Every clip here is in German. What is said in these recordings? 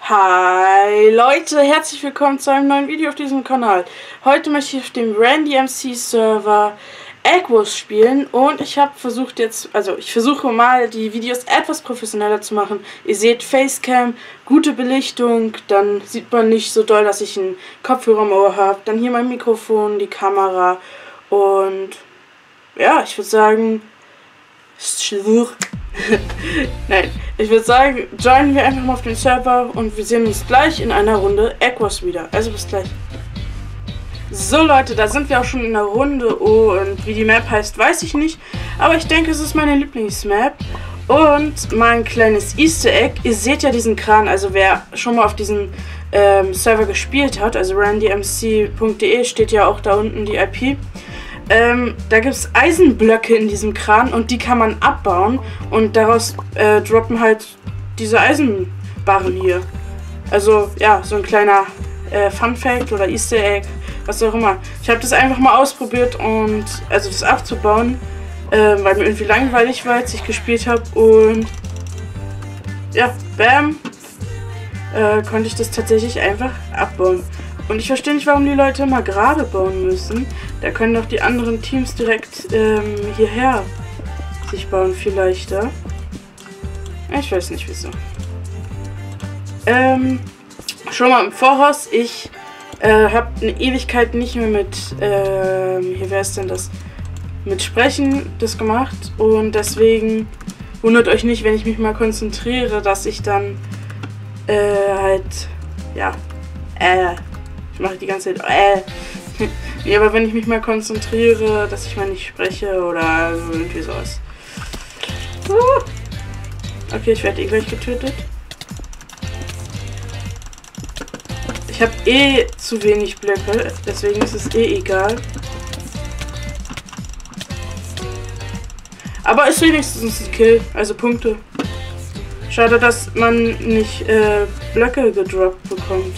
Hi Leute, herzlich willkommen zu einem neuen Video auf diesem Kanal. Heute möchte ich auf dem Randy MC Server Egg Wars spielen und ich habe versucht ich versuche mal die Videos etwas professioneller zu machen. Ihr seht Facecam, gute Belichtung, dann sieht man nicht so doll, dass ich einen Kopfhörer im Ohr habe. Dann hier mein Mikrofon, die Kamera und ja, ich würde sagen, nein, ich würde sagen, joinen wir einfach mal auf den Server und wir sehen uns gleich in einer Runde Egg Wars wieder. Also bis gleich. So Leute, da sind wir auch schon in der Runde und wie die Map heißt, weiß ich nicht. Aber ich denke, es ist meine Lieblingsmap. Und mein kleines Easter Egg, ihr seht ja diesen Kran, also wer schon mal auf diesem Server gespielt hat, also randymc.de steht ja auch da unten die IP. Da gibt es Eisenblöcke in diesem Kran und die kann man abbauen und daraus droppen halt diese Eisenbarren hier. Also ja, so ein kleiner Fun Fact oder Easter Egg, was auch immer. Ich habe das einfach mal ausprobiert und also das abzubauen, weil mir irgendwie langweilig war, als ich gespielt habe und ja, bam, konnte ich das tatsächlich einfach abbauen. Und ich verstehe nicht, warum die Leute immer gerade bauen müssen. Da können doch die anderen Teams direkt hierher sich bauen, viel leichter. Ich weiß nicht wieso. Schon mal im Voraus, ich habe eine Ewigkeit nicht mehr mit, hier wäre es denn das, mit Sprechen das gemacht. Und deswegen wundert euch nicht, wenn ich mich mal konzentriere, dass ich dann halt, ja, ich mache die ganze Zeit, ja, aber wenn ich mich mal konzentriere, dass ich mal nicht spreche oder so irgendwie sowas. Okay, ich werde gleich getötet. Ich habe zu wenig Blöcke, deswegen ist es egal. Aber ist wenigstens ein Kill, also Punkte. Schade, dass man nicht Blöcke gedroppt bekommt.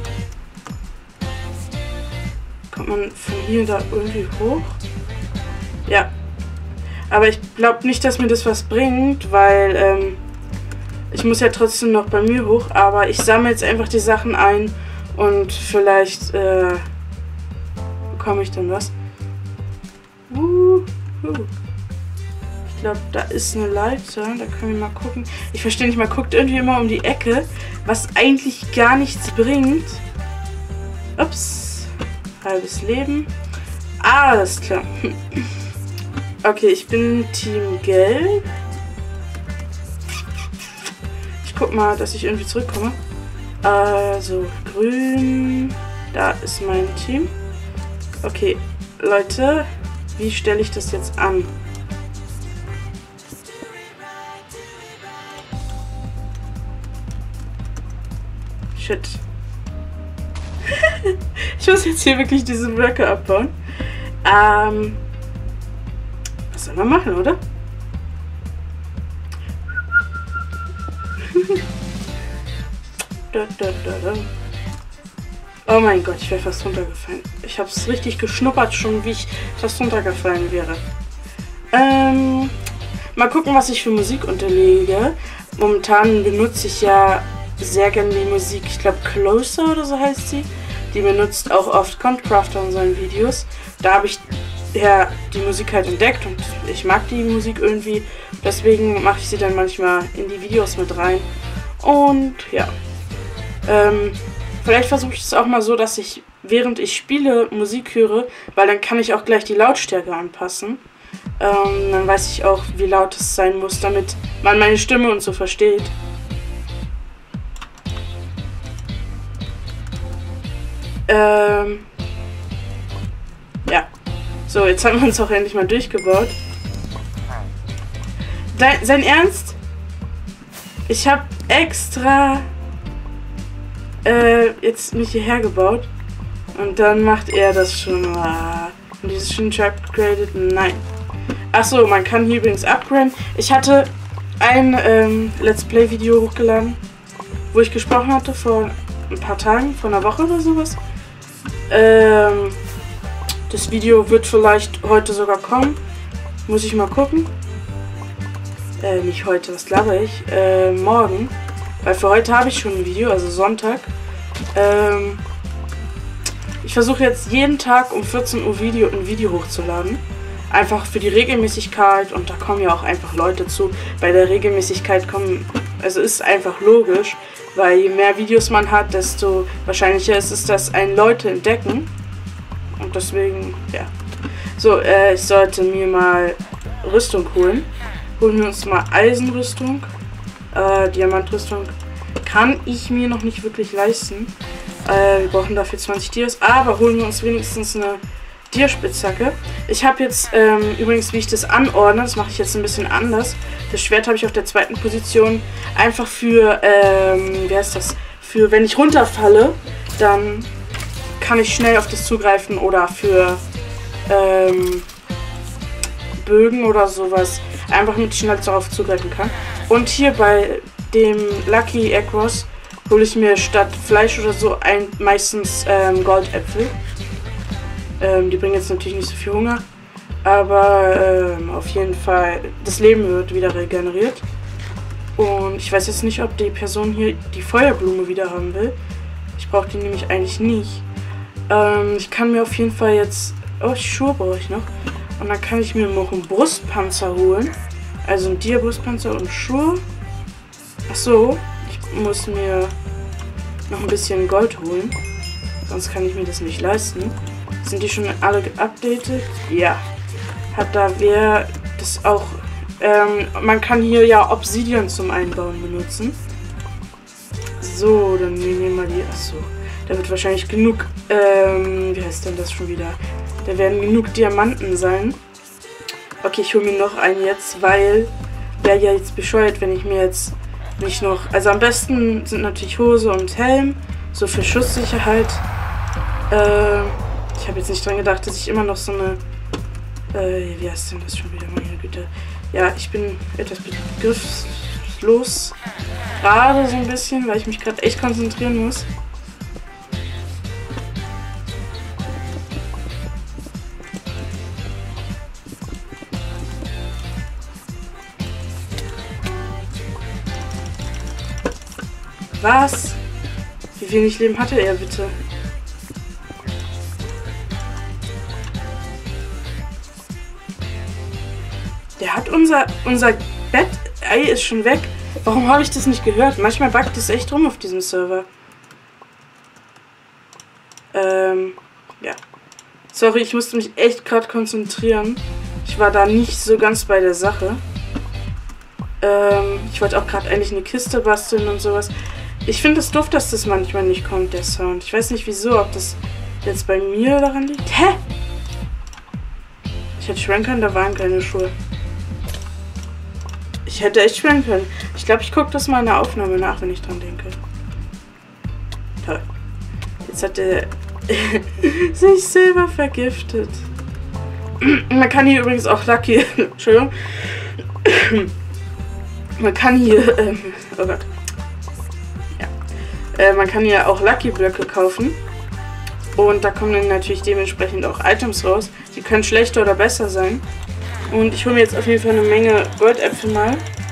Kommt man von hier da irgendwie hoch? Ja. Aber ich glaube nicht, dass mir das was bringt, weil ich muss ja trotzdem noch bei mir hoch. Aber ich sammle jetzt einfach die Sachen ein und vielleicht bekomme ich dann was. Ich glaube, da ist eine Leiter. Da können wir mal gucken. Ich verstehe nicht, man guckt irgendwie immer um die Ecke, was eigentlich gar nichts bringt. Ups. Halbes Leben. Alles klar. Okay, ich bin Team Gelb. Ich guck mal, dass ich irgendwie zurückkomme. Also, Grün. Da ist mein Team. Okay, Leute, wie stelle ich das jetzt an? Shit. Ich muss jetzt hier wirklich diese Blöcke abbauen. Was soll man machen, oder? Oh mein Gott, ich wäre fast runtergefallen. Ich habe es richtig geschnuppert schon, wie ich fast runtergefallen wäre. Mal gucken, was ich für Musik unterlege. Momentan benutze ich ja sehr gerne die Musik, ich glaube Closer oder so heißt sie. Die benutzt auch oft Crafter in seinen Videos. Da habe ich ja die Musik halt entdeckt und ich mag die Musik irgendwie. Deswegen mache ich sie dann manchmal in die Videos mit rein. Und ja, vielleicht versuche ich es auch mal so, dass ich, während ich spiele, Musik höre, weil dann kann ich auch gleich die Lautstärke anpassen. Dann weiß ich auch, wie laut es sein muss, damit man meine Stimme und so versteht. Ja. So, jetzt haben wir uns auch endlich mal durchgebaut. Sein Ernst? Ich habe extra jetzt mich hierher gebaut. Und dann macht er das schon mal. Und dieses schon upgraded? Nein. Achso, man kann hier übrigens upgraden. Ich hatte ein Let's Play Video hochgeladen, wo ich gesprochen hatte vor ein paar Tagen, vor einer Woche oder sowas. Das Video wird vielleicht heute sogar kommen. Muss ich mal gucken. Nicht heute, was laber ich? Morgen. Weil für heute habe ich schon ein Video, also Sonntag. Ich versuche jetzt jeden Tag um 14 Uhr ein Video hochzuladen. Einfach für die Regelmäßigkeit, und da kommen ja auch einfach Leute zu. Bei der Regelmäßigkeit also ist einfach logisch, weil je mehr Videos man hat, desto wahrscheinlicher ist es, dass einen Leute entdecken. Und deswegen, ja. So, ich sollte mir mal Rüstung holen. Holen wir uns mal Eisenrüstung. Diamantrüstung kann ich mir noch nicht wirklich leisten. Wir brauchen dafür 20 Dias, aber holen wir uns wenigstens eine Dia-Spitzhacke. Ich habe jetzt übrigens, wie ich das anordne, das mache ich jetzt ein bisschen anders. Das Schwert habe ich auf der 2. Position. Einfach für, wie heißt das? Für, wenn ich runterfalle, dann kann ich schnell auf das zugreifen, oder für Bögen oder sowas. Einfach damit ich schnell darauf zugreifen kann. Und hier bei dem Lucky Acros hole ich mir statt Fleisch oder so meistens Goldäpfel. Die bringen jetzt natürlich nicht so viel Hunger, aber auf jeden Fall, das Leben wird wieder regeneriert. Und ich weiß jetzt nicht, ob die Person hier die Feuerblume wieder haben will. Ich brauche die nämlich eigentlich nicht. Ich kann mir auf jeden Fall jetzt... Oh, Schuhe brauche ich noch. Und dann kann ich mir noch einen Brustpanzer holen. Also einen Dia-Brustpanzer und Schuhe. Achso, ich muss mir noch ein bisschen Gold holen. Sonst kann ich mir das nicht leisten. Sind die schon alle geupdatet? Ja. Hat da wer das auch... man kann hier ja Obsidian zum Einbauen benutzen. So, dann nehmen wir mal die... Achso, da wird wahrscheinlich genug... wie heißt denn das schon wieder? Da werden genug Diamanten sein. Okay, ich hole mir noch einen jetzt, weil... Wäre ja jetzt bescheuert, wenn ich mir jetzt nicht noch... Also am besten sind natürlich Hose und Helm. So für Schusssicherheit. Ich habe jetzt nicht dran gedacht, dass ich immer noch so eine... wie heißt denn das schon wieder? Meine Güte. Ja, ich bin etwas begriffslos. Gerade so ein bisschen, weil ich mich gerade echt konzentrieren muss. Was? Wie wenig Leben hatte er bitte? Der hat unser Bett... Ei ist schon weg. Warum habe ich das nicht gehört? Manchmal buggt es echt rum auf diesem Server. Ja. Sorry, ich musste mich echt gerade konzentrieren. Ich war da nicht so ganz bei der Sache. Ich wollte auch gerade eigentlich eine Kiste basteln und sowas. Ich finde es doof, dass das manchmal nicht kommt, der Sound. Ich weiß nicht wieso, ob das jetzt bei mir daran liegt. Hä? Ich hätte schwören können, da waren keine Schuhe. Ich hätte echt schwören können. Ich glaube, ich gucke das mal in der Aufnahme nach, wenn ich dran denke. Toll. Jetzt hat er sich selber vergiftet. Man kann hier übrigens auch Lucky... Entschuldigung. Man kann hier... oh Gott. Ja. Man kann hier auch Lucky-Blöcke kaufen. Und da kommen dann natürlich dementsprechend auch Items raus. Die können schlechter oder besser sein. Und ich hole mir jetzt auf jeden Fall eine Menge Goldäpfel mal.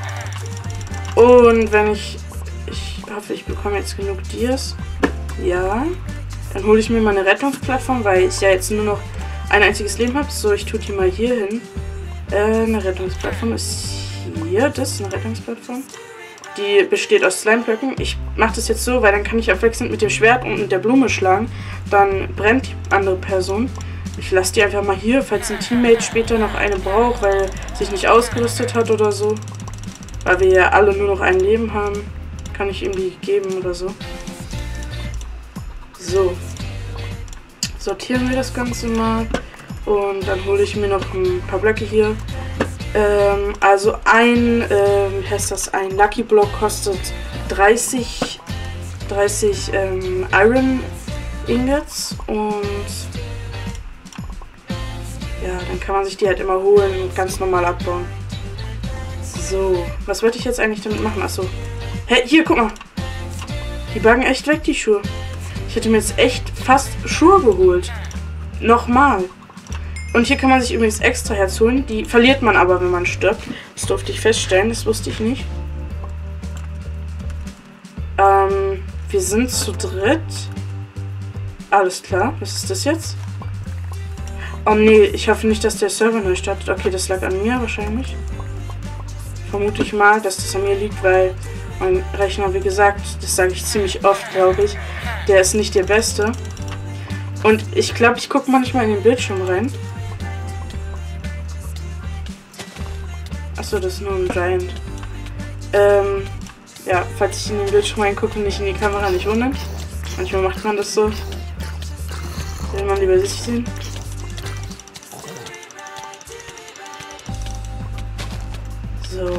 Und wenn ich hoffe, ich bekomme jetzt genug Dias. Ja. Dann hole ich mir mal eine Rettungsplattform, weil ich ja jetzt nur noch ein einziges Leben habe. So, ich tue die mal hier hin. Eine Rettungsplattform ist hier. Das ist eine Rettungsplattform. Die besteht aus Slimeblöcken. Ich mache das jetzt so, weil dann kann ich abwechselnd mit dem Schwert und mit der Blume schlagen. Dann brennt die andere Person. Ich lasse die einfach mal hier, falls ein Teammate später noch eine braucht, weil er sich nicht ausgerüstet hat oder so. Weil wir ja alle nur noch ein Leben haben. Kann ich ihm die geben oder so. So. Sortieren wir das Ganze mal. Und dann hole ich mir noch ein paar Blöcke hier. Also ein Lucky Block kostet 30 Iron Ingots. Und ja, dann kann man sich die halt immer holen und ganz normal abbauen. So, was wollte ich jetzt eigentlich damit machen? Achso. Hey, hier, guck mal. Die buggen echt weg, die Schuhe. Ich hätte mir jetzt echt fast Schuhe geholt. Nochmal. Und hier kann man sich übrigens extra Herz holen. Die verliert man aber, wenn man stirbt. Das durfte ich feststellen, das wusste ich nicht. Wir sind zu dritt. Alles klar. Was ist das jetzt? Oh nee, ich hoffe nicht, dass der Server neu startet. Okay, das lag an mir wahrscheinlich. Vermute ich mal, dass das an mir liegt, weil mein Rechner, wie gesagt, das sage ich ziemlich oft, glaube ich, der ist nicht der beste. Und ich glaube, ich gucke manchmal in den Bildschirm rein. Achso, das ist nur ein Giant. Ja, falls ich in den Bildschirm reingucke und nicht in die Kamera, nicht wundern. Manchmal macht man das so. Will man lieber sich sehen. So.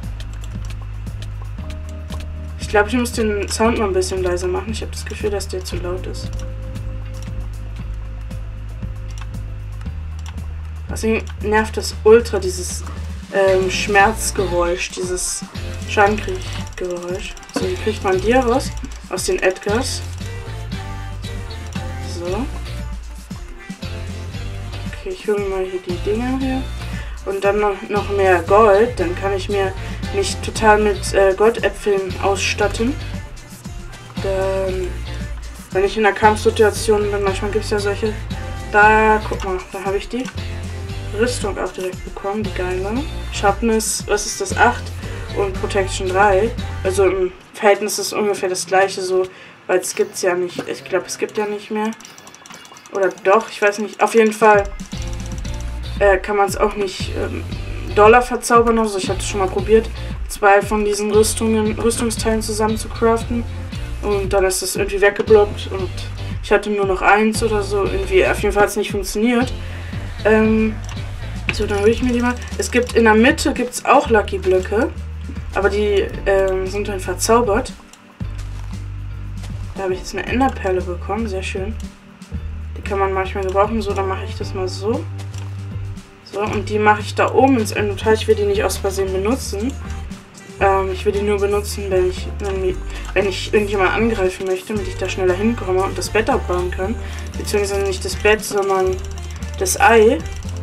Ich glaube, ich muss den Sound mal ein bisschen leiser machen. Ich habe das Gefühl, dass der zu laut ist. Deswegen nervt das ultra, dieses Schmerzgeräusch, dieses Schadenkrieggeräusch. So, wie kriegt man die raus? Aus den Edgars. So. Okay, ich hole mir mal hier die Dinger hier. Und dann noch mehr Gold. Dann kann ich mich total mit Goldäpfeln ausstatten. Dann, wenn ich in einer Kampfsituation bin, manchmal gibt es ja solche. Da, guck mal, da habe ich die Rüstung auch direkt bekommen, die geile. Sharpness, was ist das? 8 und Protection 3. Also im Verhältnis ist ungefähr das gleiche so, weil es gibt es ja nicht. Ich glaube, es gibt ja nicht mehr. Oder doch, ich weiß nicht. Auf jeden Fall kann man es auch nicht Dollar verzaubern. Also ich hatte es schon mal probiert, 2 von diesen Rüstungsteilen zusammen zu craften. Und dann ist das irgendwie weggeblockt und ich hatte nur noch 1 oder so. Irgendwie, auf jeden Fall hat es nicht funktioniert. So, dann hole ich mir die mal. Es gibt in der Mitte gibt's auch Lucky Blöcke, aber die sind dann verzaubert. Da habe ich jetzt eine Enderperle bekommen, sehr schön. Die kann man manchmal gebrauchen. So, dann mache ich das mal so. So, und die mache ich da oben ins Inventar. Ich will die nicht aus Versehen benutzen. Ich will die nur benutzen, wenn ich irgendjemand angreifen möchte, damit ich da schneller hinkomme und das Bett abbauen kann. Beziehungsweise nicht das Bett, sondern das Ei.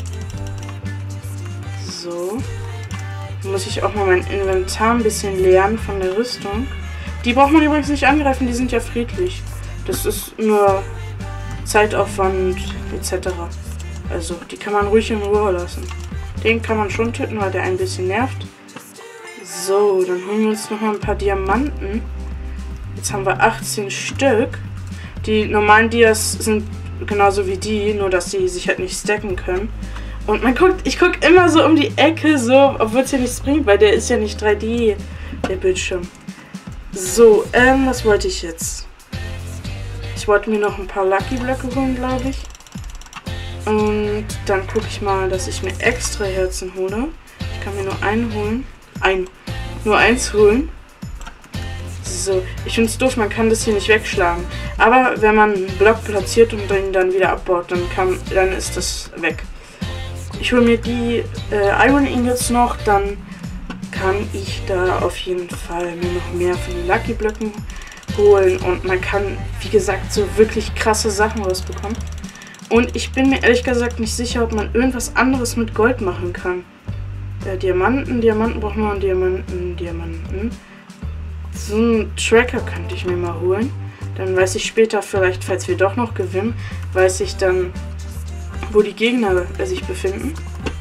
So. Dann muss ich auch mal mein Inventar ein bisschen leeren von der Rüstung. Die braucht man übrigens nicht angreifen, die sind ja friedlich. Das ist nur Zeitaufwand etc. Also, die kann man ruhig in Ruhe lassen. Den kann man schon töten, weil der ein bisschen nervt. So, dann holen wir uns nochmal ein paar Diamanten. Jetzt haben wir 18 Stück. Die normalen Dias sind genauso wie die, nur dass die sich halt nicht stacken können. Und ich gucke immer so um die Ecke, so, obwohl es ja nichts bringt, weil der ist ja nicht 3D, der Bildschirm. So, was wollte ich jetzt? Ich wollte mir noch ein paar Lucky Blöcke holen, glaube ich. Und dann gucke ich mal, dass ich mir extra Herzen hole. Ich kann mir nur einen holen. Nur eins holen. So, ich finde es doof, man kann das hier nicht wegschlagen. Aber wenn man einen Block platziert und den dann wieder abbaut, dann ist das weg. Ich hole mir die Iron Ingots noch, dann kann ich da auf jeden Fall mir noch mehr von den Lucky Blöcken holen. Und man kann, wie gesagt, so wirklich krasse Sachen rausbekommen. Und ich bin mir ehrlich gesagt nicht sicher, ob man irgendwas anderes mit Gold machen kann. Diamanten brauchen wir und Diamanten. So einen Tracker könnte ich mir mal holen. Dann weiß ich später vielleicht, falls wir doch noch gewinnen, weiß ich dann, wo die Gegner sich befinden.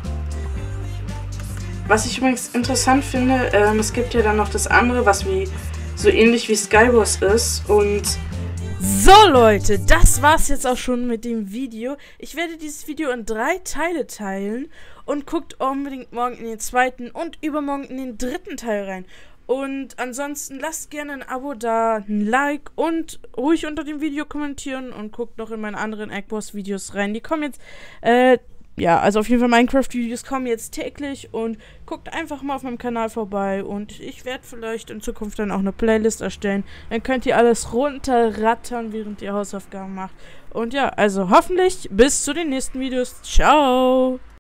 Was ich übrigens interessant finde, es gibt ja dann noch das andere, was so ähnlich wie Skywars ist. Und so Leute, das war's jetzt auch schon mit dem Video. Ich werde dieses Video in 3 Teile teilen und guckt unbedingt morgen in den 2. und übermorgen in den 3. Teil rein. Und ansonsten lasst gerne ein Abo da, ein Like und ruhig unter dem Video kommentieren und guckt noch in meine anderen Egg-Boss-Videos rein. Die kommen jetzt, ja, also auf jeden Fall Minecraft-Videos kommen jetzt täglich und guckt einfach mal auf meinem Kanal vorbei und ich werde vielleicht in Zukunft dann auch eine Playlist erstellen. Dann könnt ihr alles runterrattern, während ihr Hausaufgaben macht. Und ja, also hoffentlich bis zu den nächsten Videos. Ciao!